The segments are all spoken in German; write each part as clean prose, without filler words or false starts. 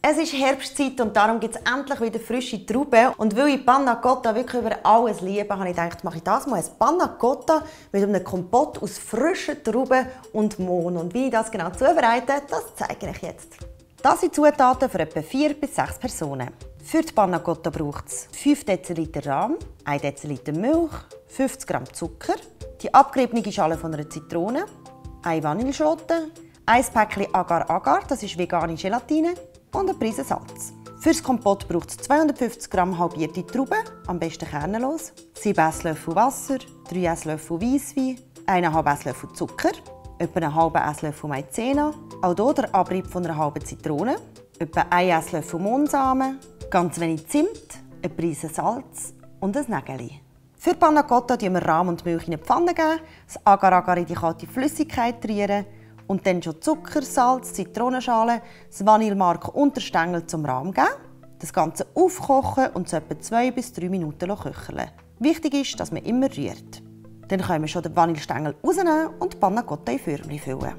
Es ist Herbstzeit und darum gibt es endlich wieder frische Trauben. Und weil ich Panna Cotta wirklich über alles liebe, habe ich gedacht, mache ich das mal. Ein Panna Cotta mit einem Kompott aus frischen Trauben und Mohn. Und wie ich das genau zubereite, das zeige ich euch jetzt. Das sind Zutaten für etwa 4 bis 6 Personen. Für die Panna Cotta braucht es 5 Dl Rahm, 1 Dl Milch, 50 g Zucker, die abgeriebene Schale von einer Zitrone, 1 Vanilleschote, 1 Päckchen Agar-Agar, das ist vegane Gelatine, und eine Prise Salz. Für das Kompott braucht es 250 g halbierte Trauben, am besten kernlos, 7 Esslöffel Wasser, 3 Esslöffel Weisswein, 1,5 Esslöffel Zucker, etwa einen halben Esslöffel Maizena, auch hier der Abrieb von einer halben Zitrone, etwa 1 Esslöffel Mohnsamen, ganz wenig Zimt, eine Prise Salz und ein Nägeli. Für die Panna Cotta geben wir Rahm und Milch in die Pfanne, das Agar-Agar in die kalte Flüssigkeit rühren und dann schon Zucker, Salz, Zitronenschale, das Vanillemark und den Stängel zum Rahm geben. Das Ganze aufkochen und so etwa 2 bis 3 Minuten köcheln. Wichtig ist, dass man immer rührt. Dann können wir schon den Vanillestängel rausnehmen und die Panna Cotta in Förmchen füllen.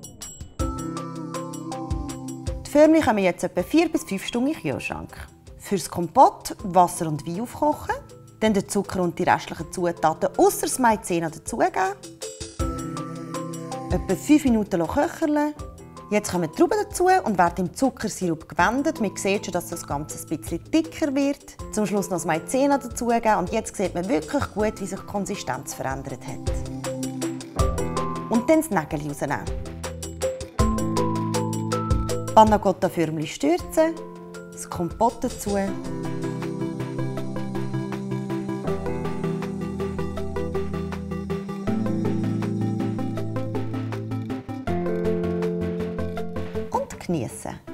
Die Förmchen kommen jetzt etwa 4 bis 5 Stunden in den Kühlschrank. Für das Kompott Wasser und Wein aufkochen, dann den Zucker und die restlichen Zutaten ausser das Maizena dazugeben. Etwa 5 Minuten köcheln. Jetzt kommen die Trauben dazu und werden im Zuckersirup gewendet. Man sieht schon, dass das Ganze ein bisschen dicker wird. Zum Schluss noch das Maizena dazugeben und jetzt sieht man wirklich gut, wie sich die Konsistenz verändert hat. Und dann das Nägeli rausnehmen. Panna Cotta Förmchen stürzen, das Kompott dazu. Geniessen.